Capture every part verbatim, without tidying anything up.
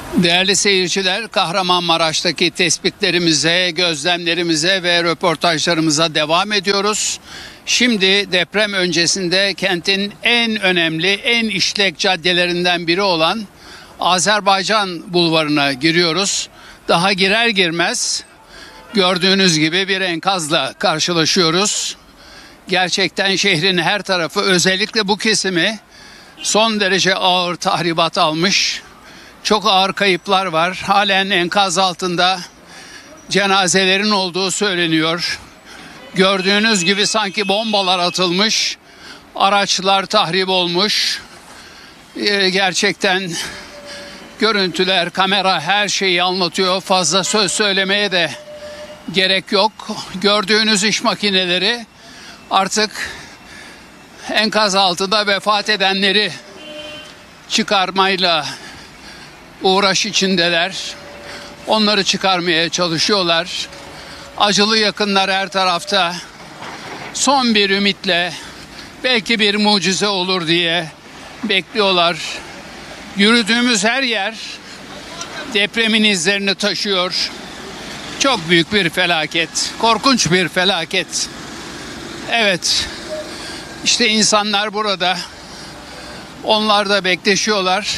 Değerli seyirciler, Kahramanmaraş'taki tespitlerimize, gözlemlerimize ve röportajlarımıza devam ediyoruz. Şimdi deprem öncesinde kentin en önemli, en işlek caddelerinden biri olan Azerbaycan Bulvarı'na giriyoruz. Daha girer girmez gördüğünüz gibi bir enkazla karşılaşıyoruz. Gerçekten şehrin her tarafı, özellikle bu kesimi son derece ağır tahribat almış. Çok ağır kayıplar var. Halen enkaz altında cenazelerin olduğu söyleniyor. Gördüğünüz gibi sanki bombalar atılmış, araçlar tahrip olmuş. Ee, gerçekten görüntüler, kamera her şeyi anlatıyor. Fazla söz söylemeye de gerek yok. Gördüğünüz iş makineleri artık enkaz altında vefat edenleri çıkarmayla uğraş içindeler. Onları çıkarmaya çalışıyorlar. Acılı yakınlar her tarafta. Son bir ümitle belki bir mucize olur diye bekliyorlar. Yürüdüğümüz her yer depremin izlerini taşıyor. Çok büyük bir felaket, korkunç bir felaket. Evet, işte insanlar burada. Onlar da bekleşiyorlar.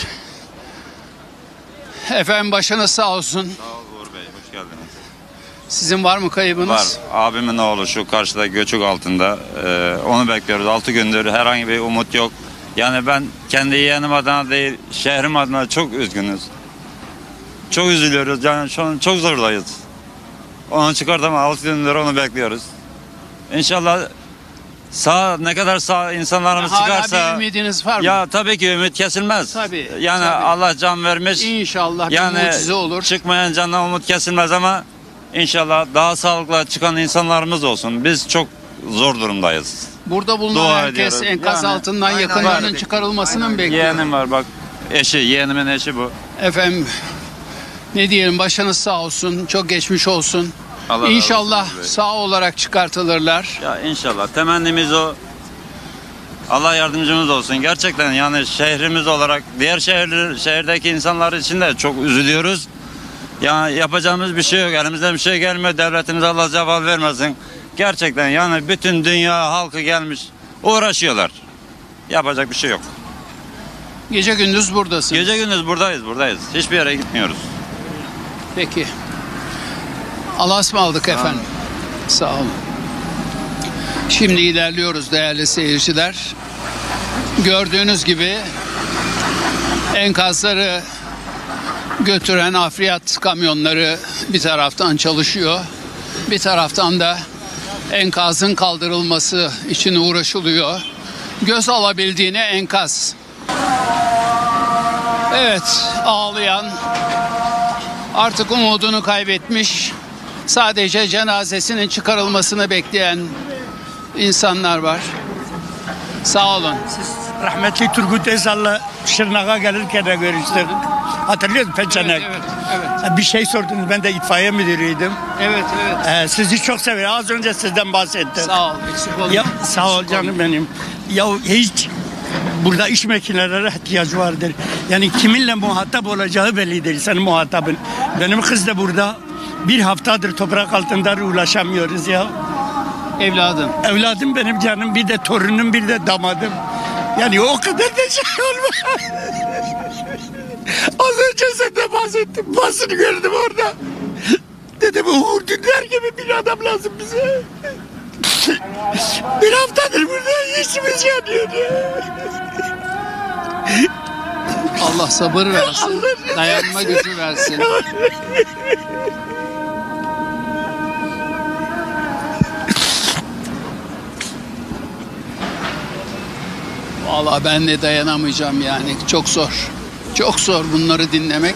Efendim başınız sağ olsun. Sağ ol Uğur Bey, hoş geldiniz. Sizin var mı kaybınız? Var. Abimin oğlu şu karşıda göçük altında. Ee, onu bekliyoruz. altı gündür herhangi bir umut yok. Yani ben kendi yeğenim adına değil, şehrim adına çok üzgünüz. Çok üzülüyoruz. Yani şu an çok zordayız. Onu çıkartamam. altı gündür onu bekliyoruz. İnşallah sağ, ne kadar sağ insanlarımız Hala çıkarsa. bir ümidiniz var mı? Ya tabii ki ümit kesilmez. Tabii, Yani tabii. Allah can vermiş. İnşallah bir Yani mucize olur. çıkmayan candan umut kesilmez ama inşallah daha sağlıklı çıkan insanlarımız olsun. Biz çok zor durumdayız. Burada bulunan Dua herkes ediyoruz. enkaz Yani, altından aynen yakınlarının öyle. çıkarılmasını mı bekliyor? Yeğenim var bak. Eşi, yeğenimin eşi bu. Efendim ne diyelim, başınız sağ olsun, çok geçmiş olsun. Allah razı İnşallah olsun Bey. sağ olarak çıkartılırlar. Ya inşallah. Temennimiz o. Allah yardımcımız olsun. Gerçekten yani şehrimiz olarak diğer şehir, şehirdeki insanlar için de çok üzülüyoruz. Yani yapacağımız bir şey yok. Elimizden bir şey gelmiyor. Devletimiz Allah cevap vermesin. Gerçekten yani bütün dünya halkı gelmiş. Uğraşıyorlar. Yapacak bir şey yok. Gece gündüz buradasın. Gece gündüz buradayız, buradayız. Hiçbir yere gitmiyoruz. Peki. Allah'a ısmarladık efendim. Sağ olun. Şimdi ilerliyoruz değerli seyirciler. Gördüğünüz gibi enkazları götüren afriyat kamyonları bir taraftan çalışıyor. Bir taraftan da enkazın kaldırılması için uğraşılıyor. Göz alabildiğine enkaz. Evet, ağlayan, artık umudunu kaybetmiş, sadece cenazesinin çıkarılmasını bekleyen insanlar var. Sağ olun. Rahmetli Turgut Özal'la Şırnak'a gelirken de görüştük. Hatırlıyor musun Peçenek? Evet, evet, evet. Bir şey sordunuz, ben de itfaiye müdürüydüm. Evet, evet. Ee, sizi çok seviyorum. Az önce sizden bahsettim. Sağ ol, eksik olma. Ya, sağ ol Eksik olma. canım benim. Ya hiç burada iş makinelerine ihtiyaç vardır. Yani kiminle muhatap olacağı belli değil. Senin muhatabın. Benim kız da burada bir haftadır toprak altında ulaşamıyoruz ya. Evladım. Evladım benim canım, bir de torunum, bir de damadım. Yani o kadar da şey olmaz. Az önce senden bahsettim. Basını gördüm orada. Dedim Uğur Dündar gibi bir adam lazım bize. Bir haftadır burada işimiz yanıyor ya. Allah sabır versin. Dayanma gücü versin. Vallahi ben de dayanamayacağım yani. Çok zor. Çok zor bunları dinlemek.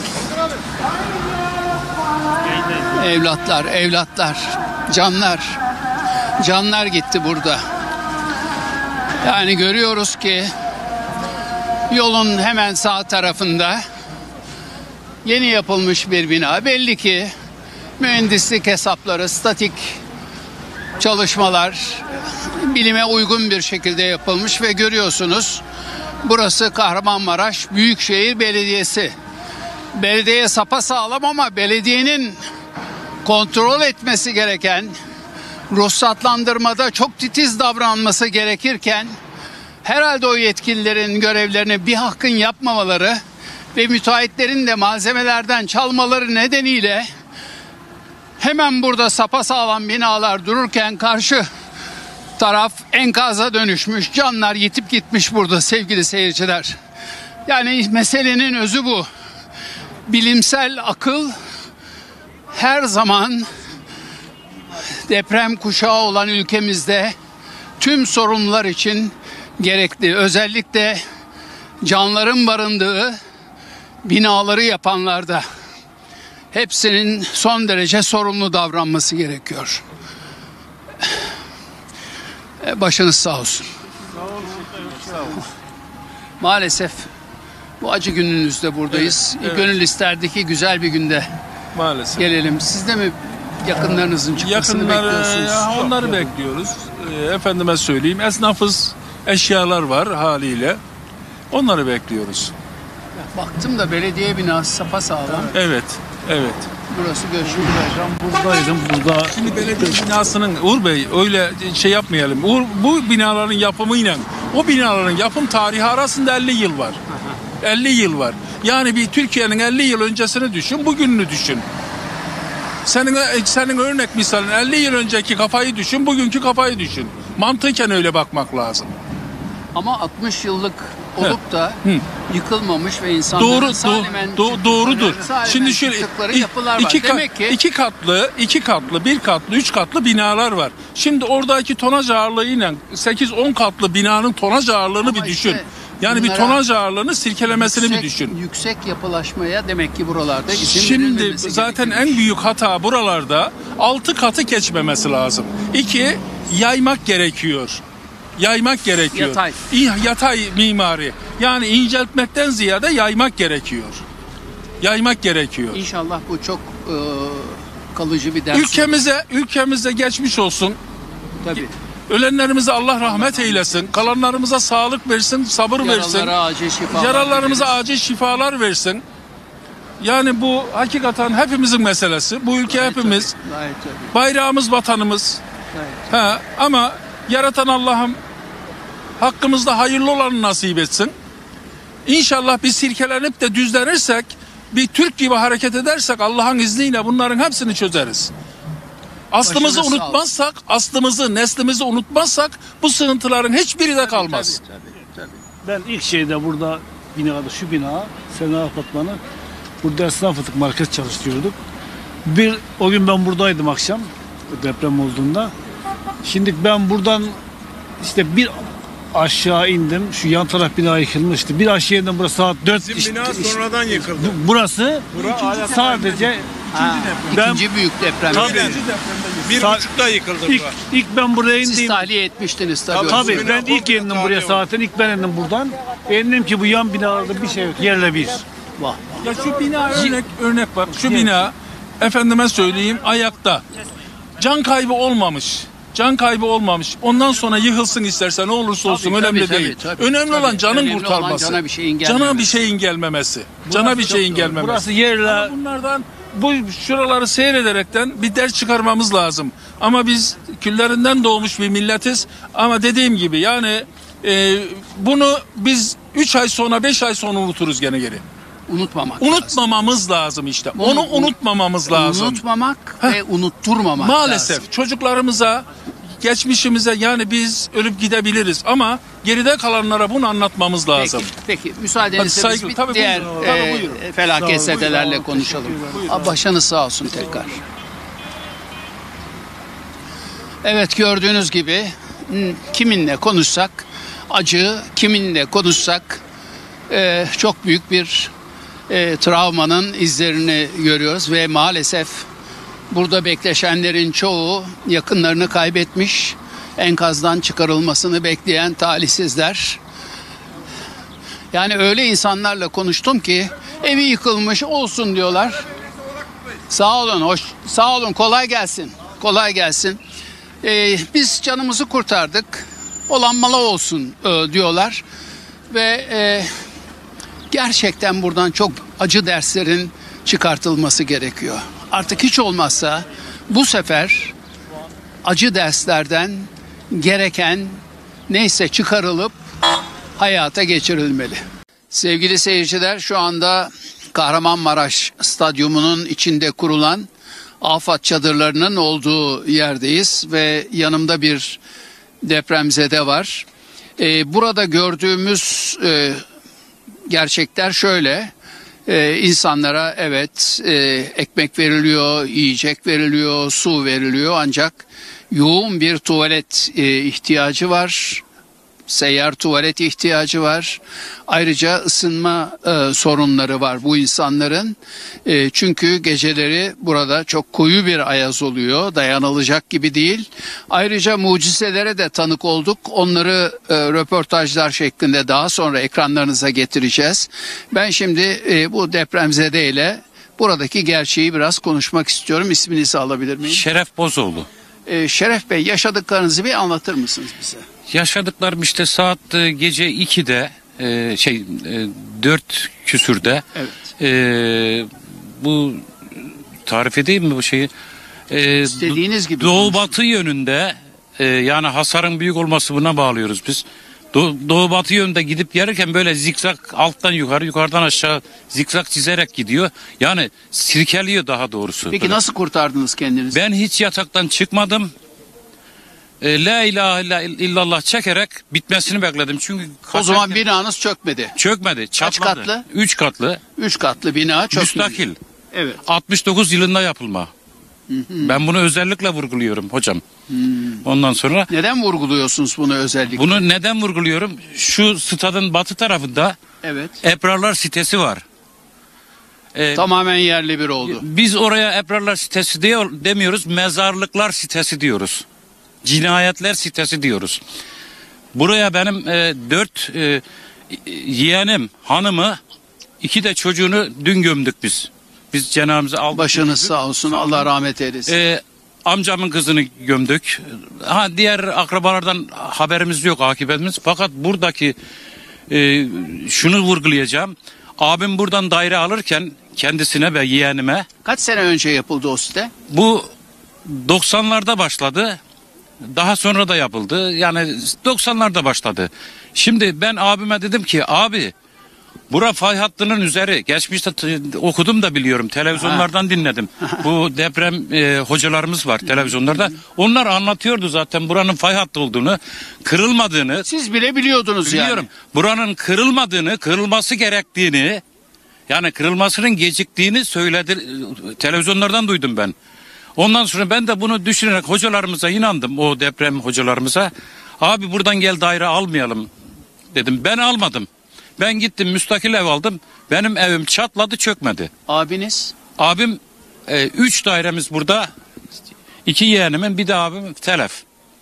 Evlatlar, evlatlar, canlar. Canlar gitti burada. Yani görüyoruz ki yolun hemen sağ tarafında yeni yapılmış bir bina. Belli ki mühendislik hesapları, statik çalışmalar bilime uygun bir şekilde yapılmış ve görüyorsunuz burası Kahramanmaraş Büyükşehir Belediyesi. belediye sapasağlam ama belediyenin kontrol etmesi gereken, ruhsatlandırmada çok titiz davranması gerekirken herhalde o yetkililerin görevlerini bir hakkın yapmamaları ve müteahhitlerin de malzemelerden çalmaları nedeniyle hemen burada sapasağlam binalar dururken karşı taraf enkaza dönüşmüş, canlar yitip gitmiş burada sevgili seyirciler. Yani meselenin özü bu. Bilimsel akıl her zaman deprem kuşağı olan ülkemizde tüm sorunlar için gerekli. Özellikle canların barındığı binaları yapanlarda hepsinin son derece sorumlu davranması gerekiyor. Başınız sağ olsun. Maalesef bu acı gününüzde buradayız. Evet, evet. Gönül isterdi ki güzel bir günde Maalesef. gelelim. Siz de mi yakınlarınızın çıkmasını Yakınlar, bekliyorsunuz? ya onları bekliyoruz. E, efendime söyleyeyim, esnafız, eşyalar var haliyle. Onları bekliyoruz. Baktım da belediye binası sapasağlam. Evet, evet. Burası göçmüş. Buradaydım, burada. Şimdi belediye binasının, Uğur Bey öyle şey yapmayalım. Uğur, bu binaların yapımıyla o binaların yapım tarihi arasında elli yıl var. elli yıl var. Yani bir Türkiye'nin elli yıl öncesini düşün, bugününü düşün. Senin senin örnek misalin elli yıl önceki kafayı düşün, bugünkü kafayı düşün. Mantıken öyle bakmak lazım. Ama altmış yıllık olup da Hı. yıkılmamış ve insanların Doğru, salimen do, do, doğrudur. salimen Şimdi şöyle çıktıkları i- yapılar var. iki, ka- Demek ki iki katlı, iki katlı, bir katlı, üç katlı binalar var. Şimdi oradaki tonaj ağırlığıyla sekiz on katlı binanın tonaj ağırlığını Ama bir düşün. işte Yani bir bunlara tonaj ağırlığını sirkelemesini yüksek, bir düşün. yüksek yapılaşmaya demek ki buralarda izin Şimdi verilmemesi zaten gerekiyor. en büyük hata buralarda altı katı geçmemesi lazım. İki, yaymak gerekiyor. Yaymak gerekiyor. Yatay. İ- Yatay mimari. Yani inceltmekten ziyade yaymak gerekiyor. Yaymak gerekiyor. İnşallah bu çok e, kalıcı bir ders. Ülkemize, ülkemize geçmiş olsun. Tabii. Ölenlerimize Allah rahmet eylesin. Kalanlarımıza sağlık versin, sabır versin. Yaralılara acil şifalar Yaralarımıza dileriz. acil şifalar versin. Yani bu hakikaten hepimizin meselesi. Bu ülke Gayet hepimiz. tabii, gayet tabii, Bayrağımız vatanımız. gayet. Ha, ama yaratan Allah'ım hakkımızda hayırlı olanı nasip etsin. İnşallah biz sirkelenip de düzlenirsek, bir Türk gibi hareket edersek Allah'ın izniyle bunların hepsini çözeriz. Aslımızı Başınız sağ unutmazsak, aslımızı, neslimizi unutmazsak bu sığıntıların hiçbiri de kalmaz. Tabii, tabii, tabii. Ben ilk şeyde burada binada, şu bina, Sena Apartmanı, burada esnaflık market çalıştırıyorduk. Bir, o gün ben buradaydım akşam, deprem olduğunda. Şimdi ben buradan işte bir aşağı indim, şu yan taraf bina yıkılmıştı. Bir aşağı indim, burası saat dört. Bizim bina sonradan yıkıldı. Bu- Burası sadece Ha, Ben- ikinci büyük deprem. Tabii. Bir Sa- buçukta yıkıldı ilk, bura. ilk ben buraya Siz indim. tahliye etmiştiniz tabii. Tabii. Tabii Bu ben bina ilk indim komple buraya tarihi zaten. İlk ben indim buradan. İndim ki bu yan binalarda bir şey yok. Yerle bir. Vah. Ya şu bina örnek, örnek bak, şu bina efendime söyleyeyim ayakta. Can kaybı olmamış. Can kaybı olmamış. Ondan sonra yıkılsın istersen ne olursa olsun Tabii, önemli tabii, değil. tabii, önemli tabii. olan canın Önemli olan kurtarması. cana bir şeyin Cana gelmemesi. bir şeyin gelmemesi. Cana bir şeyin gelmemesi. Burası yerle Ama bunlardan bu şuraları seyrederekten bir ders çıkarmamız lazım. Ama biz küllerinden doğmuş bir milletiz. Ama dediğim gibi yani e, bunu biz üç ay sonra beş ay sonra unuturuz gene geri. Unutmamak lazım. Unutmamamız lazım işte. Bunu Onu unut- unutmamamız lazım. Unutmamak ve unutturmamak Maalesef lazım. çocuklarımıza, geçmişimize yani biz ölüp gidebiliriz ama geride kalanlara bunu anlatmamız lazım. Peki, peki müsaadenizle Hadi biz saygı- bir tabii diğer buyurun. e, Tabii buyurun. felaket Sağ olun, zedelerle sağ olun, konuşalım. teşekkür ederim. Aa, başınız sağ olsun tekrar. Evet, gördüğünüz gibi m, kiminle konuşsak acı, kiminle konuşsak e, çok büyük bir e, travmanın izlerini görüyoruz ve maalesef burada bekleşenlerin çoğu yakınlarını kaybetmiş, enkazdan çıkarılmasını bekleyen talihsizler. Yani öyle insanlarla konuştum ki evi yıkılmış olsun diyorlar. Sağ olun, hoş, sağ olun, kolay gelsin, kolay gelsin. Ee, biz canımızı kurtardık, olan mala olsun e, diyorlar ve e, gerçekten buradan çok acı derslerin çıkartılması gerekiyor. Artık hiç olmazsa bu sefer acı derslerden gereken neyse çıkarılıp hayata geçirilmeli. Sevgili seyirciler, şu anda Kahramanmaraş Stadyumu'nun içinde kurulan afet çadırlarının olduğu yerdeyiz ve yanımda bir depremzede var. Ee, burada gördüğümüz e, gerçekler şöyle. Ee, insanlara evet e, ekmek veriliyor, yiyecek veriliyor, su veriliyor, ancak yoğun bir tuvalet e, ihtiyacı var. Seyyar tuvalet ihtiyacı var. Ayrıca ısınma e, sorunları var bu insanların. E, çünkü geceleri burada çok koyu bir ayaz oluyor. Dayanılacak gibi değil. Ayrıca mucizelere de tanık olduk. Onları e, röportajlar şeklinde daha sonra ekranlarınıza getireceğiz. Ben şimdi e, bu depremzede ile buradaki gerçeği biraz konuşmak istiyorum. İsminizi alabilir miyim? Şeref Bozoğlu. E, Şeref Bey, yaşadıklarınızı bir anlatır mısınız bize? Yaşadıklarım işte saat e, gece ikide e, şey e, dört küsürde. Evet. E, bu tarif edeyim mi bu şeyi? E, İstediğiniz gibi Doğu konuşun. batı yönünde e, yani hasarın büyük olması, buna bağlıyoruz biz. Doğu, doğu batı yönünde gidip gelirken böyle zikzak, alttan yukarı yukarıdan aşağı zikzak çizerek gidiyor. Yani sirkeliyor daha doğrusu. Peki Böyle. nasıl kurtardınız kendinizi? Ben hiç yataktan çıkmadım. E, La ilahe illallah çekerek bitmesini bekledim. Çünkü O zaman kaçarken- binanız çökmedi. çökmedi, çatladı. katlı? Üç katlı, Üç katlı bina çökmedi. müstakil. Evet. altmış dokuz yılında yapılma. Ben bunu özellikle vurguluyorum hocam. Ondan sonra Neden vurguluyorsunuz bunu özellikle? bunu neden vurguluyorum? Şu stadın batı tarafında Evet. Eprarlar sitesi var. Ee, Tamamen yerli bir oldu. Biz oraya Eprarlar sitesi diyor, demiyoruz, mezarlıklar sitesi diyoruz. Cinayetler sitesi diyoruz. Buraya benim e, dört e, yeğenim, hanımı, iki de çocuğunu dün gömdük biz. Biz cenazemizi aldık. Başınız sağ olsun. Allah rahmet eylesin. E, amcamın kızını gömdük. Ha, diğer akrabalardan haberimiz yok, akıbetimiz. Fakat buradaki e, şunu vurgulayacağım. Abim buradan daire alırken kendisine ve yeğenime, Kaç sene önce yapıldı o site? bu doksanlarda başladı. Daha sonra da yapıldı. Yani doksanlarda başladı. Şimdi ben abime dedim ki abi, bura fay hattının üzeri. Geçmişte t- okudum da biliyorum. Televizyonlardan dinledim. Bu deprem e, hocalarımız var televizyonlarda. Onlar anlatıyordu zaten buranın fay hattı olduğunu, kırılmadığını. Siz bile biliyordunuz Biliyorum. Buranın kırılmadığını, kırılması gerektiğini, yani kırılmasının geciktiğini söyledi. Televizyonlardan duydum ben. Ondan sonra ben de bunu düşünerek hocalarımıza inandım, o deprem hocalarımıza. Abi buradan gel daire almayalım dedim. Ben almadım. Ben gittim müstakil ev aldım. Benim evim çatladı, çökmedi. yani. Abiniz? Abim e, üç dairemiz burada. İki yeğenimin, bir de abim telef.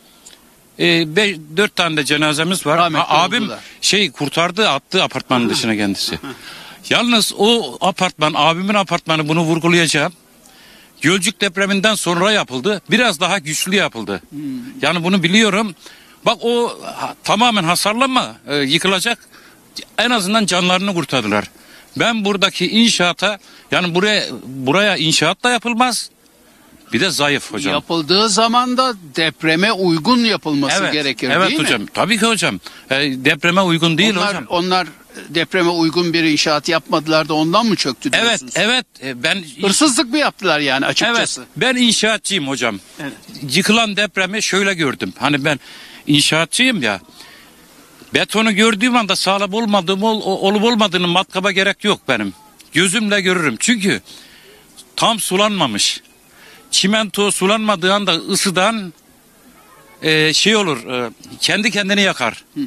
E, beş, dört tane de cenazemiz var. Rahmetli Ha, abim oldular. şey kurtardı, attı apartmanın dışına kendisi. Yalnız o apartman, abimin apartmanı, bunu vurgulayacağım. Gölcük depreminden sonra yapıldı. Biraz daha güçlü yapıldı. Hmm. Yani bunu biliyorum. Bak o ha, tamamen hasarlanma, e, yıkılacak. En azından canlarını kurtardılar. Ben buradaki inşaata, yani buraya buraya inşaat da yapılmaz. Bir de zayıf hocam. Yapıldığı zaman da depreme uygun yapılması gerekir evet değil hocam. mi? Tabii ki hocam. E, depreme uygun değil onlar, hocam. Onlar depreme uygun bir inşaat yapmadılar da ondan mı çöktü Evet, diyorsunuz? evet. E, ben Hırsızlık mı yaptılar yani açıkçası? Evet, ben inşaatçıyım hocam. Evet. Yıkılan depremi şöyle gördüm. Hani ben inşaatçıyım ya. Betonu gördüğüm anda sağlam olmadığım ol, olup olmadığını matkaba gerek yok benim. Gözümle görürüm. Çünkü tam sulanmamış. Çimento sulanmadığı anda ısıdan e, şey olur. E, kendi kendini yakar. Hı hı.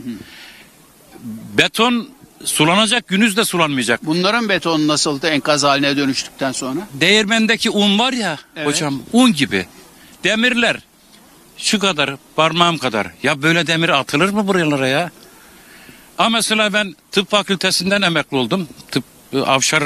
Beton sulanacak, günüz de sulanmayacak. Bunların betonu nasıldı enkaz haline dönüştükten sonra? Değirmendeki un var ya Evet. hocam, un gibi. Demirler şu kadar, parmağım kadar. Ya böyle demir atılır mı buralara ya? Ama mesela ben tıp fakültesinden emekli oldum. Tıp e, Avşar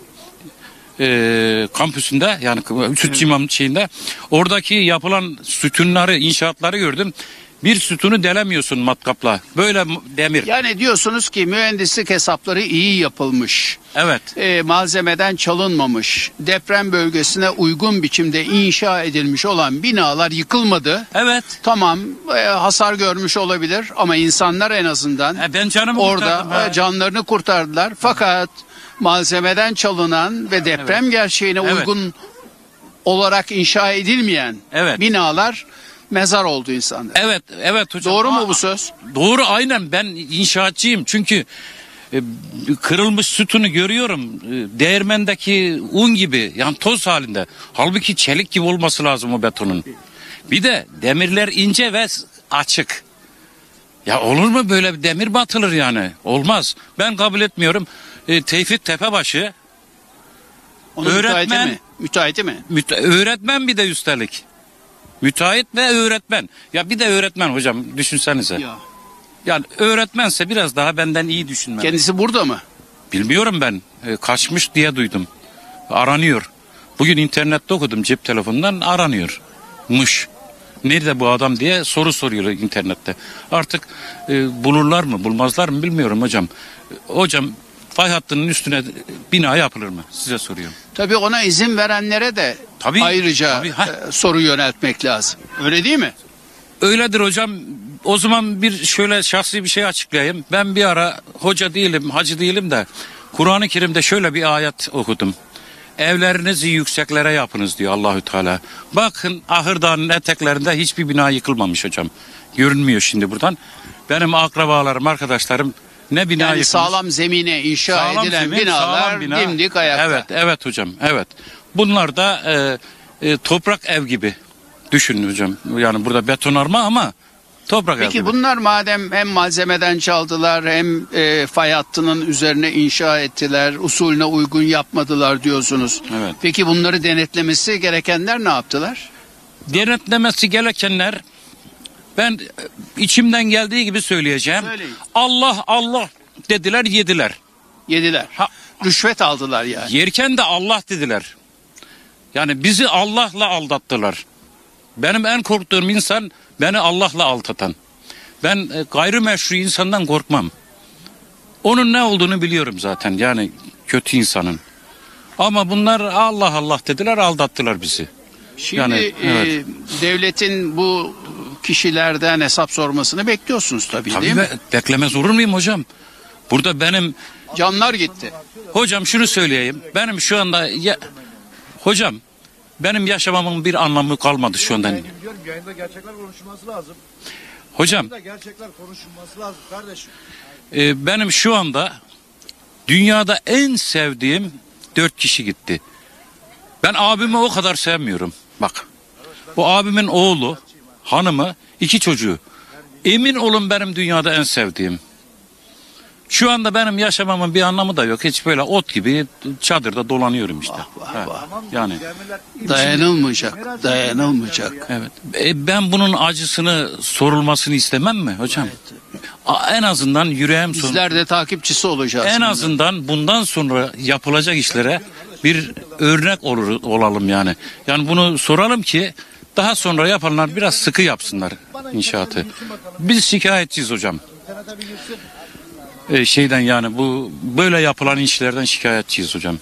e, kampüsünde, yani Süt İmam şeyinde. Oradaki yapılan sütunları, inşaatları gördüm. Bir sütunu delemiyorsun matkapla. Böyle demir. Yani diyorsunuz ki mühendislik hesapları iyi yapılmış. Evet. E, malzemeden çalınmamış. Deprem bölgesine uygun biçimde inşa edilmiş olan binalar yıkılmadı. Evet. Tamam e, hasar görmüş olabilir ama insanlar en azından E, ben canımı orada kurtardım, e, canlarını kurtardılar. Fakat malzemeden çalınan ve deprem gerçeğine Evet. uygun olarak inşa edilmeyen Evet. binalar mezar oldu insanlar. Evet, evet hocam. Doğru mu Aa, bu söz? Doğru, aynen. Ben inşaatçıyım çünkü e, kırılmış sütunu görüyorum. E, değirmendeki un gibi, yani toz halinde. Halbuki çelik gibi olması lazım o betonun. Bir de demirler ince ve açık. Ya olur mu böyle bir demir mi atılır yani? Olmaz. Ben kabul etmiyorum. E, Tevfik Tepebaşı Onu Öğretmen- müteahhiti mi? Müteahhiti mi? müte- öğretmen, bir de üstelik. Müteahhit ve öğretmen. Ya bir de öğretmen hocam, düşünsenize. Ya. Yani öğretmense biraz daha benden iyi düşünmeli. Kendisi burada mı? Bilmiyorum ben. E, kaçmış diye duydum. Aranıyor. Bugün internette okudum, cep telefonundan aranıyormuş. Nerede bu adam diye soru soruyor internette. Artık e, bulurlar mı bulmazlar mı bilmiyorum hocam. E, hocam fay hattının üstüne bina yapılır mı? Size soruyorum. Tabii ona izin verenlere de Tabii, ayrıca tabii, ha. e, soru yöneltmek lazım. Öyle değil mi? Öyledir hocam. O zaman bir şöyle şahsi bir şey açıklayayım. Ben bir ara hoca değilim, hacı değilim de Kur'an-ı Kerim'de şöyle bir ayet okudum. Evlerinizi yükseklere yapınız diyor Allahü Teala. Bakın Ahır Dağı'nın eteklerinde hiçbir bina yıkılmamış hocam. Görünmüyor şimdi buradan. Benim akrabalarım, arkadaşlarım ne bina Yani yıkılmış. sağlam zemine inşa Sağlam edilen zemin, binalar sağlam bina. dimdik ayakta. Evet, evet hocam, evet. Bunlar da e, e, toprak ev gibi düşünün hocam. Yani burada betonarme ama toprak ev Peki gibi. bunlar madem hem malzemeden çaldılar hem e, fay hattının üzerine inşa ettiler, usulüne uygun yapmadılar diyorsunuz. Evet. Peki bunları denetlemesi gerekenler ne yaptılar? Denetlemesi gerekenler, ben e, içimden geldiği gibi söyleyeceğim. Söyleyin. Allah Allah dediler, yediler. Yediler. Ha, Rüşvet aldılar yani. yerken de Allah dediler. Yani bizi Allah'la aldattılar. Benim en korktuğum insan beni Allah'la aldatan. Ben e, gayrimeşru insandan korkmam. Onun ne olduğunu biliyorum zaten, yani kötü insanın. Ama bunlar Allah Allah dediler, aldattılar bizi. Şimdi Yani, e, evet. devletin bu kişilerden hesap sormasını bekliyorsunuz tabii, değil Tabii mi? be, beklemez olur muyum hocam? Burada benim, Canlar gitti. hocam şunu söyleyeyim. Benim şu anda, ya, hocam benim yaşamamın bir anlamı kalmadı şu anda. Biliyorum, yayında gerçekler konuşulması lazım. Hocam Yayında gerçekler konuşulması lazım kardeşim. e, benim şu anda dünyada en sevdiğim dört kişi gitti. Ben abimi o kadar sevmiyorum. Bak, bu abimin oğlu, hanımı, iki çocuğu. Emin olun benim dünyada en sevdiğim. Şu anda benim yaşamamın bir anlamı da yok. Hiç böyle ot gibi çadırda dolanıyorum işte. Ha, yani Dayanılmayacak, dayanılmayacak. evet. E, ben bunun acısını sorulmasını istemem mi hocam? A- En azından yüreğim son. Bizler de takipçisi olacağız. En şimdi. azından bundan sonra yapılacak işlere bir örnek olur, olalım yani. Yani bunu soralım ki daha sonra yapanlar biraz sıkı yapsınlar inşaatı. Biz şikayetçiyiz hocam. Ee, şeyden yani bu böyle yapılan işlerden şikayetçiyiz hocam.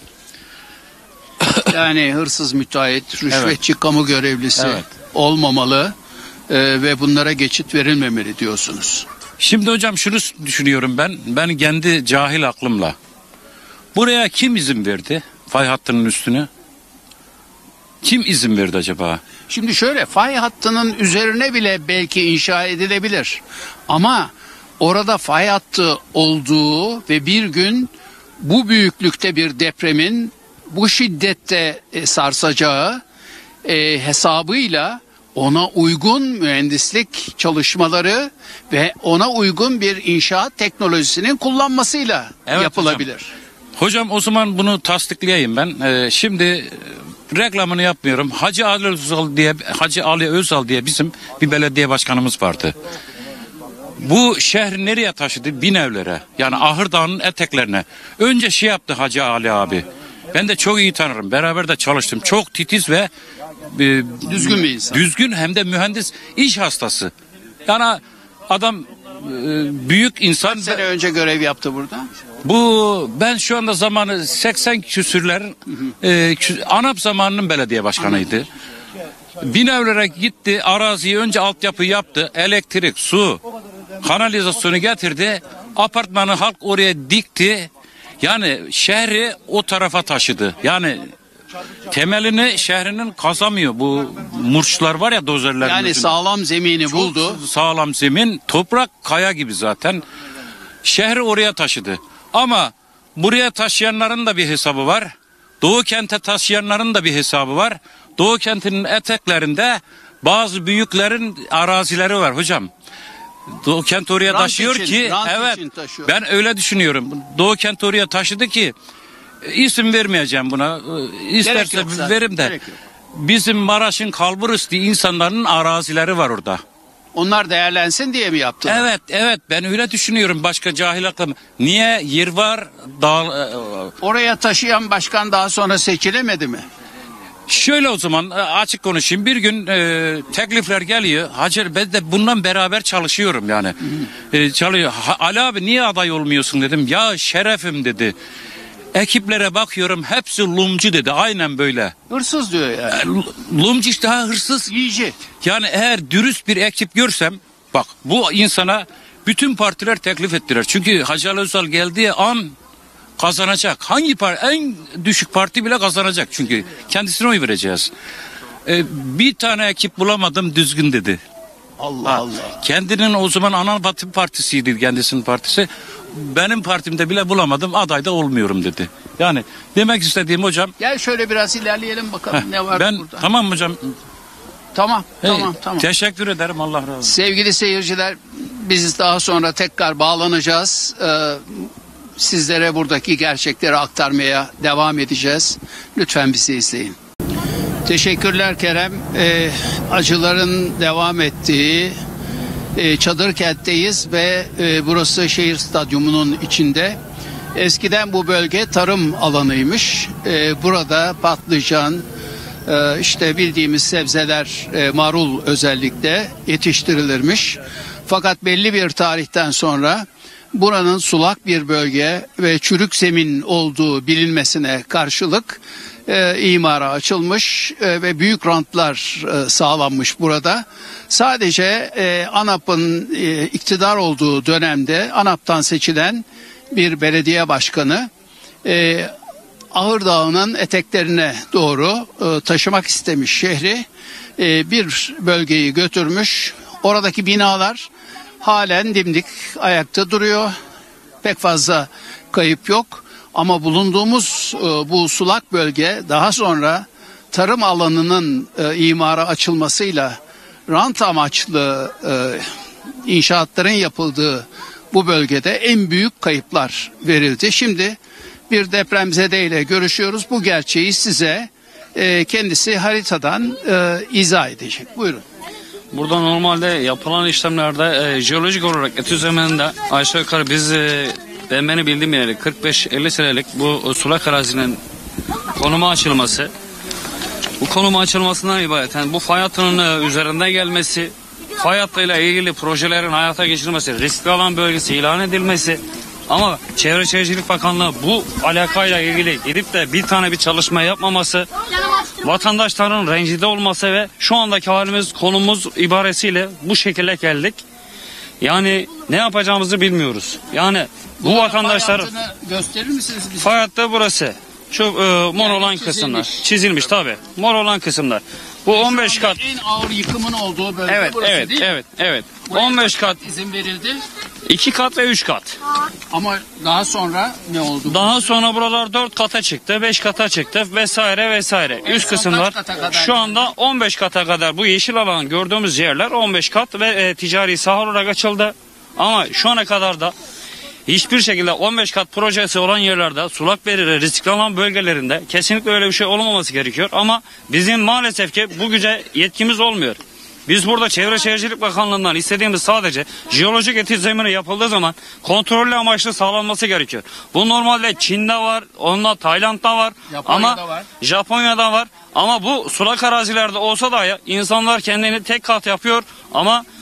Yani hırsız müteahhit, rüşvetçi kamu görevlisi Evet. olmamalı e, ve bunlara geçit verilmemeli diyorsunuz. Şimdi hocam şunu düşünüyorum ben. Ben kendi cahil aklımla. Buraya kim izin verdi? Fay hattının üstüne. Kim izin verdi acaba? Şimdi şöyle, fay hattının üzerine bile belki inşa edilebilir. Ama orada fay hattı olduğu ve bir gün bu büyüklükte bir depremin bu şiddette e, sarsacağı e, hesabıyla ona uygun mühendislik çalışmaları ve ona uygun bir inşaat teknolojisinin kullanmasıyla Evet yapılabilir. Hocam o zaman bunu tasdikleyeyim ben. Ee, şimdi e, reklamını yapmıyorum. Hacı Ali Özal diye Hacı Ali Özal diye bizim bir belediye başkanımız vardı. Bu şehri nereye taşıdı? Binevlere. Yani Ahır Dağı'nın eteklerine. Önce şey yaptı Hacı Ali abi. Ben de çok iyi tanırım. Beraber de çalıştım. Çok titiz ve e, Düzgün bir insan. Düzgün hem de mühendis, iş hastası. Yani adam e, büyük insan. Kaç sene önce görev yaptı burada? Bu ben şu anda zamanı seksen küsürlerin e, kü- ANAP zamanının belediye başkanıydı. Binevlere gitti, araziyi önce altyapı yaptı, elektrik, su, kanalizasyonu getirdi, apartmanı halk oraya dikti. Yani şehri o tarafa taşıdı. Yani temelini şehrinin kazamıyor. Bu murçlar var ya, dozerler. Yani sağlam zemini buldu. Sağlam zemin, toprak, kaya gibi zaten. Şehri oraya taşıdı. Ama buraya taşıyanların da bir hesabı var. Doğu kente taşıyanların da bir hesabı var. Doğu kentinin eteklerinde bazı büyüklerin arazileri var hocam. Doğu kent oraya Rant taşıyor için, ki rant evet, için taşıyor. ben öyle düşünüyorum. Doğu kent oraya taşıdı ki isim vermeyeceğim buna. İsterse yok zaten, verim de. gerek yok. Bizim Maraş'ın kalburüstü insanların arazileri var orada. Onlar değerlensin diye mi yaptılar? Evet, evet, ben öyle düşünüyorum. Başka cahil aklım. Niye yer var? Dağ, Oraya taşıyan başkan daha sonra seçilemedi mi? Şöyle o zaman açık konuşayım. Bir gün e, teklifler geliyor. Hacer, ben de bundan beraber çalışıyorum yani. E, çalıyor. Ha, Ali abi niye aday olmuyorsun dedim. Ya şerefim dedi. Ekiplere bakıyorum hepsi lumcu dedi. Aynen böyle. Hırsız diyor yani. E, lumcu işte, ha, hırsız. Yiyici. Yani eğer dürüst bir ekip görsem, bak bu insana bütün partiler teklif ettiler. Çünkü Hacı Ali Özal geldiği an kazanacak. Hangi parti? En düşük parti bile kazanacak. Çünkü kendisine oy vereceğiz. Ee, bir tane ekip bulamadım düzgün dedi. Allah Ha, Allah. kendinin o zaman ana batı partisiydi kendisinin partisi. Benim partimde bile bulamadım, aday da olmuyorum dedi. Yani demek istediğim hocam. Gel şöyle biraz ilerleyelim bakalım heh, ne var ben, burada. Tamam hocam. Tamam, Hey, tamam, tamam. Teşekkür ederim, Allah razı olsun. Sevgili seyirciler, biz daha sonra tekrar bağlanacağız. Ee, sizlere buradaki gerçekleri aktarmaya devam edeceğiz. Lütfen bizi izleyin. Teşekkürler Kerem. Ee, acıların devam ettiği e, Çadırkent'teyiz ve e, burası şehir stadyumunun içinde. Eskiden bu bölge tarım alanıymış. Ee, burada patlıcan, e, işte bildiğimiz sebzeler, e, marul özellikle yetiştirilirmiş. Fakat belli bir tarihten sonra buranın sulak bir bölge ve çürük zemin olduğu bilinmesine karşılık e, imara açılmış e, ve büyük rantlar e, sağlanmış burada. Sadece e, ANAP'ın e, iktidar olduğu dönemde ANAP'tan seçilen bir belediye başkanı e, Ahır Dağı'nın eteklerine doğru e, taşımak istemiş şehri. E, bir bölgeyi götürmüş. Oradaki binalar halen dimdik ayakta duruyor. Pek fazla kayıp yok. Ama bulunduğumuz e, bu sulak bölge daha sonra tarım alanının e, imara açılmasıyla rant amaçlı e, inşaatların yapıldığı bu bölgede en büyük kayıplar verildi. Şimdi bir depremzede ile görüşüyoruz. Bu gerçeği size e, kendisi haritadan e, izah edecek. Buyurun. Burada normalde yapılan işlemlerde e, jeolojik olarak etüt zemininde aşağı yukarı biz e, ben beni bildiğim yeri kırk beş elli senelik bu sulak arazinin konuma açılması, bu konuma açılmasından ibaret. Yani bu fay hattının e, üzerinden gelmesi, fay hattıyla ilgili projelerin hayata geçirilmesi, riskli alan bölgesi ilan edilmesi, ama Çevre Şehircilik Bakanlığı bu alakayla ilgili gidip de bir tane bir çalışma yapmaması, vatandaşların rencide olması ve şu andaki halimiz, konumuz ibaresiyle bu şekilde geldik. Yani ne yapacağımızı bilmiyoruz. Yani bu Burada vatandaşlar fay hattını gösterir misiniz bize? fay hattı burası. Şu e, mor olan çizilmiş. kısımlar. Çizilmiş tabii. Mor olan kısımlar. Bu on beş kat. En ağır yıkımın olduğu bölge Evet, burası evet, değil mi? evet, evet. Buraya on beş kat, izin verildi. iki kat ve üç kat. Ama daha sonra ne oldu? Daha sonra buralar dört kata çıktı, beş kata çıktı vesaire vesaire. En Üst son kısımlar kaç kata kadar şu anda on beş kata kadar, bu yeşil alan gördüğümüz yerler on beş kat ve e, ticari saha olarak açıldı. Ama şu ana kadar da hiçbir şekilde on beş kat projesi olan yerlerde, sulak beri riskli alan bölgelerinde kesinlikle öyle bir şey olmaması gerekiyor. Ama bizim maalesef ki bu güce yetkimiz olmuyor. Biz burada Çevre Şehircilik Bakanlığı'ndan istediğimiz sadece jeolojik etüt zemini yapıldığı zaman kontrollü amaçlı sağlanması gerekiyor. Bu normalde Çin'de var, onunla Tayland'da var, Japonya'da ama var. Japonya'da var. Ama bu sulak arazilerde olsa da ya, insanlar kendini tek kat yapıyor ama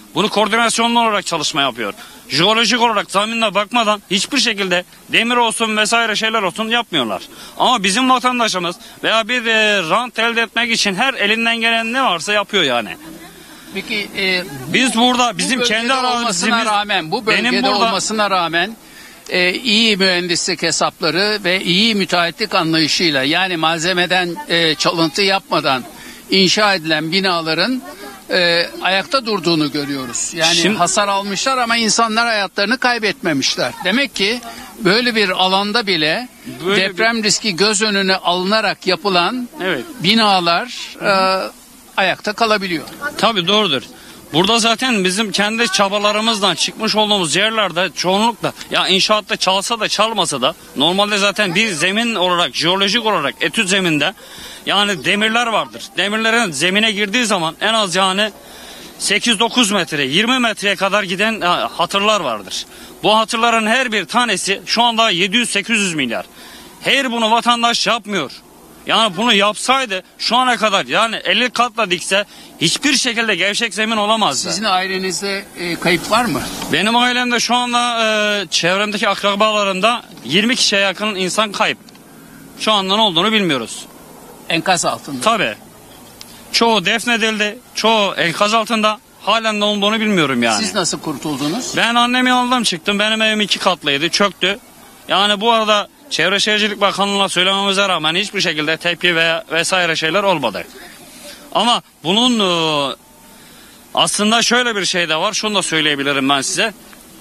bunu koordinasyonlu olarak çalışma yapıyor. Jeolojik olarak zeminine bakmadan hiçbir şekilde demir olsun vesaire şeyler olsun yapmıyorlar. Ama bizim vatandaşımız veya bir e, rant elde etmek için her elinden gelen ne varsa yapıyor yani. Peki e, Biz burada bizim bu kendi bölgede olmasına arazimiz rağmen, bu bölgede benim burada olmasına rağmen e, iyi mühendislik hesapları ve iyi müteahhitlik anlayışıyla, yani malzemeden e, çalıntı yapmadan inşa edilen binaların e, ayakta durduğunu görüyoruz. Yani Şimdi- hasar almışlar ama insanlar hayatlarını kaybetmemişler. Demek ki böyle bir alanda bile Böyle deprem riski göz önüne alınarak yapılan evet. binalar e, ayakta kalabiliyor. Tabii doğrudur. Burada zaten bizim kendi çabalarımızdan çıkmış olduğumuz yerlerde çoğunlukla ya inşaatta çalsa da çalmasa da normalde zaten bir zemin olarak, jeolojik olarak etüt zeminde yani demirler vardır. Demirlerin zemine girdiği zaman en az yani sekiz dokuz metre, yirmi metreye kadar giden ha, hatırlar vardır. Bu hatırların her bir tanesi şu anda yedi yüz sekiz yüz milyar. Her bunu vatandaş yapmıyor. Yani bunu yapsaydı şu ana kadar yani elli katla dikse hiçbir şekilde gevşek zemin olamazdı. Sizin ailenizde e, kayıp var mı? Benim ailemde şu anda e, çevremdeki akrabalarımda yirmi kişiye yakın insan kayıp. Şu anda ne olduğunu bilmiyoruz. Enkaz altında. Tabii. Çoğu defnedildi, çoğu enkaz altında. Halen ne olduğunu bilmiyorum yani. Siz nasıl kurtuldunuz? Ben annemi yanından çıktım. Benim evim iki katlıydı, çöktü. Yani bu arada Çevre Şehircilik Bakanlığı'na söylememize rağmen hiçbir şekilde tepki ve vesaire şeyler olmadı. Ama bunun e, aslında şöyle bir şey de var. Şunu da söyleyebilirim ben size.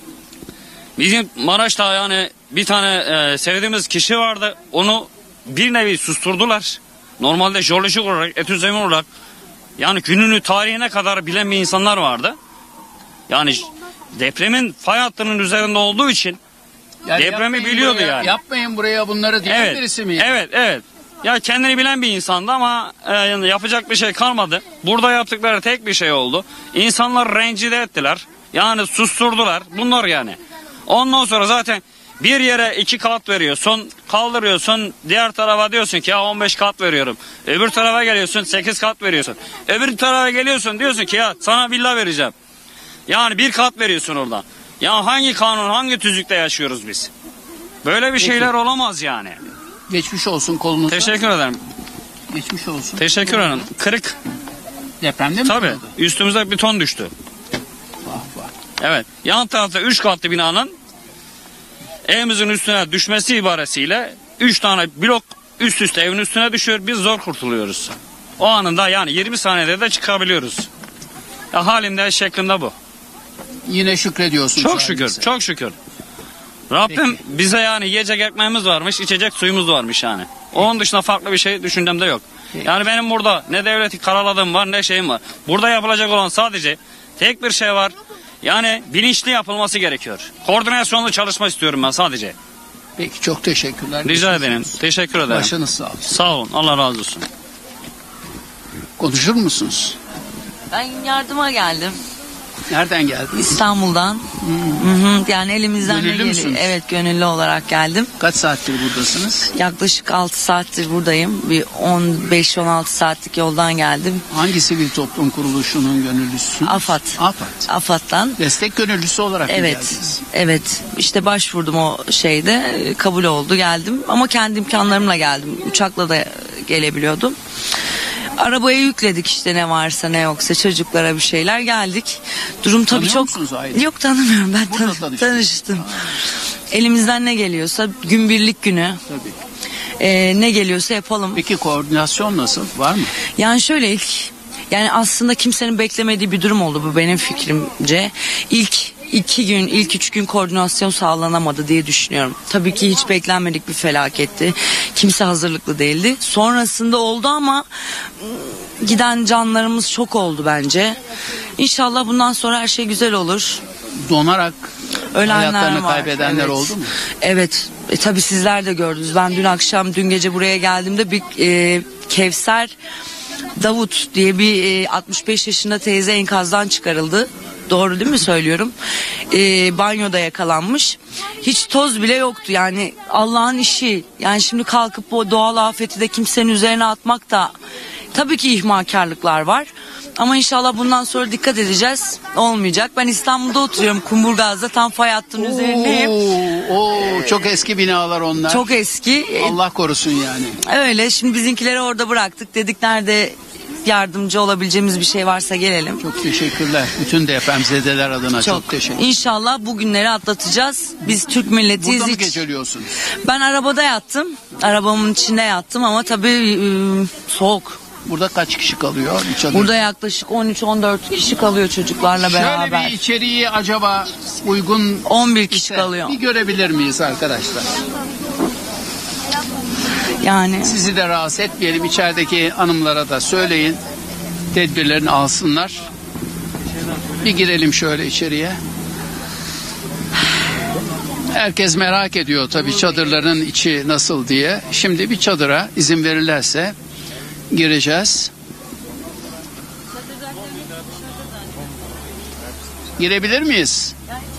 Bizim Maraş'ta yani bir tane e, sevdiğimiz kişi vardı. Onu bir nevi susturdular. Normalde jeolojik olarak, etüt zemin olarak yani gününü, tarihine kadar bilen bir insanlar vardı. Yani depremin fay hattının üzerinde olduğu için Yani depremi yapmayın biliyordu buraya, yani. Yapmayın buraya bunları diyen Evet, birisi mi? evet, evet. Ya kendini bilen bir insandı ama e, yani yapacak bir şey kalmadı. Burada yaptıkları tek bir şey oldu. İnsanlar rencide ettiler. Yani susturdular. Bunlar yani. Ondan sonra zaten bir yere iki kat veriyorsun, kaldırıyorsun, diğer tarafa diyorsun ki ya on beş kat veriyorum. Öbür tarafa geliyorsun sekiz kat veriyorsun. Öbür tarafa geliyorsun diyorsun ki ya sana villa vereceğim. Yani bir kat veriyorsun oradan. Ya hangi kanun, hangi tüzükte yaşıyoruz biz? Böyle bir şeyler olamaz yani. Geçmiş olsun kolunuza. Teşekkür ederim. Geçmiş olsun. Teşekkür ederim. Kırık. Depremde mi? Tabii. oldu? Üstümüze bir ton düştü. Vah vah. Evet. Yan tarafta üç katlı binanın evimizin üstüne düşmesi ibaresiyle üç tane blok üst üste evin üstüne düşüyor. Biz zor kurtuluyoruz. O anında yani yirmi saniyede de çıkabiliyoruz. Ya halimde şeklinde bu. Yine şükrediyorsunuz. Çok şükür. halinize. Çok şükür. Rabbim Peki. bize yani yiyecek ekmeğimiz varmış, içecek suyumuz varmış yani. Onun dışında farklı bir şey düşündüğümde yok. Peki. Yani benim burada ne devleti karaladığım var ne şeyim var. Burada yapılacak olan sadece tek bir şey var. Yani bilinçli yapılması gerekiyor. Koordinasyonlu çalışma istiyorum ben sadece. Peki çok teşekkürler. Rica Geçmiş ederim. olsun. Teşekkür ederim. Başınız sağ olsun. Sağ olun. Allah razı olsun. Konuşur musunuz? Ben yardıma geldim Nereden geldiniz? İstanbul'dan. Hı hı. Yani elimizden ne Gönüllü geliyor? müsünüz? Evet, gönüllü olarak geldim. Kaç saattir buradasınız? Yaklaşık altı saattir buradayım. Bir on beş on altı saatlik yoldan geldim. Hangi sivil toplum kuruluşunun gönüllüsüsünüz? AFAD. AFAD. AFAD'dan. Destek gönüllüsü olarak mı Evet. geldiniz? Evet. İşte başvurdum o şeyde. Kabul oldu, geldim. Ama kendi imkanlarımla geldim. Uçakla da gelebiliyordum. Arabaya yükledik işte ne varsa ne yoksa çocuklara bir şeyler geldik. Durum tabii Tanıyor çok... musunuz aileyi? Yok, tanımıyorum, ben Burada tan- tanıştınız. tanıştım. Elimizden ne geliyorsa gün birlik günü Tabii. e, ne geliyorsa yapalım. Peki koordinasyon nasıl? Var mı? Yani şöyle ilk yani aslında kimsenin beklemediği bir durum oldu bu benim fikrimce. İlk iki gün, ilk üç gün koordinasyon sağlanamadı diye düşünüyorum. Tabii ki hiç beklenmedik bir felaketti. Kimse hazırlıklı değildi. Sonrasında oldu ama ım, giden canlarımız çok oldu bence. İnşallah bundan sonra her şey güzel olur. Donarak Ölenler hayatlarını var. kaybedenler Evet. oldu mu? Evet. E, tabii sizler de gördünüz. Ben dün akşam, dün gece buraya geldiğimde bir e, Kevser Davut diye bir e, altmış beş yaşında teyze enkazdan çıkarıldı. Doğru değil mi söylüyorum? E, banyoda yakalanmış. Hiç toz bile yoktu. Yani Allah'ın işi. Yani şimdi kalkıp o doğal afeti de kimsenin üzerine atmak da tabii ki ihmalkarlıklar var. Ama inşallah bundan sonra dikkat edeceğiz. Olmayacak. Ben İstanbul'da oturuyorum. Kumburgaz'da tam fay hattının üzerindeyim. Oo, oo, çok eski binalar onlar. Çok eski. Allah korusun yani. Öyle. Şimdi bizimkileri orada bıraktık. Dedik nerede yardımcı olabileceğimiz bir şey varsa gelelim. Çok teşekkürler. Bütün depremzedeler adına çok, çok teşekkür. İnşallah bu günleri atlatacağız. Biz Türk milletiyiz. Burada mı hiç... geceliyorsunuz? Ben arabada yattım. Arabamın içinde yattım ama tabii ıı, soğuk. Burada kaç kişi kalıyor? Burada yaklaşık on üç on dört kişi kalıyor çocuklarla Şöyle beraber. bir içeriği acaba uygun on bir kişi ise kalıyor. Bir görebilir miyiz arkadaşlar? Yani sizi de rahatsız etmeyelim. İçerideki hanımlara da söyleyin. Tedbirlerini alsınlar. Bir girelim şöyle içeriye. Herkes merak ediyor tabii çadırların içi nasıl diye. Şimdi bir çadıra izin verirlerse gireceğiz. Girebilir miyiz?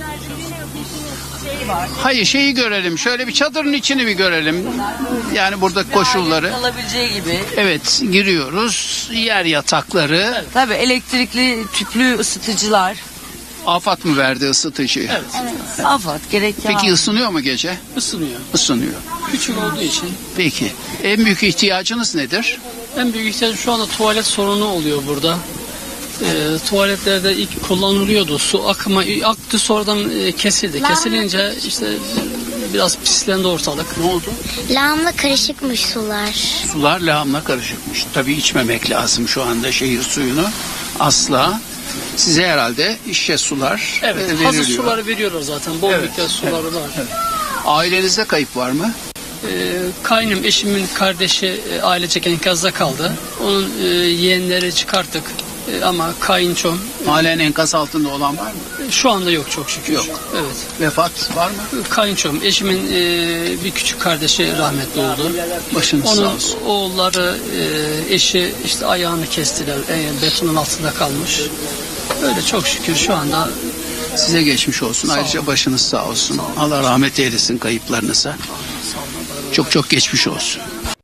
Hayır, şeyi görelim. Şöyle bir çadırın içini bir görelim. Yani burada koşulları. Alabileceği gibi. Evet, giriyoruz. Yer yatakları. Tabii elektrikli tüplü ısıtıcılar. Afat mı verdi ısıtıcıyı? Evet. Afat gerek ya. Peki ısınıyor mu gece? Isınıyor. Isınıyor. Küçük olduğu için. Peki. En büyük ihtiyacınız nedir? En büyük ihtiyacım şu anda tuvalet sorunu oluyor burada. E, tuvaletlerde ilk kullanılıyordu. Su akımı aktı, sonradan e, kesildi. Kesilince işte biraz pislendi ortalık. Ne oldu? Lağımla karışıkmış sular. Sular lağımla karışıkmış. Tabii içmemek lazım şu anda şehir suyunu. Asla. Size herhalde şişe sular Evet, e, veriliyor. hazır suları veriyorlar zaten. Bol Evet, miktar suları evet, var. evet. Ailenizde kayıp var mı? E, kaynım, eşimin kardeşi e, ailecek enkazda kaldı. Onun e, yeğenleri çıkarttık. E, ama kayınçom Halen enkaz altında olan var mı? e, şu anda yok çok şükür. Yok. Evet. Vefat var mı? Kayınçom, eşimin e, bir küçük kardeşi rahmetli oldu. Başınız sağ Onun olsun. oğulları, e, eşi işte ayağını kestiler, e, betonun altında kalmış. Öyle çok şükür şu anda. Size geçmiş olsun. Ayrıca başınız sağ olsun. Allah rahmet eylesin kayıplarınıza. Çok çok geçmiş olsun.